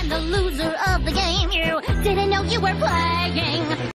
and the loser of the game. You didn't know you were playing.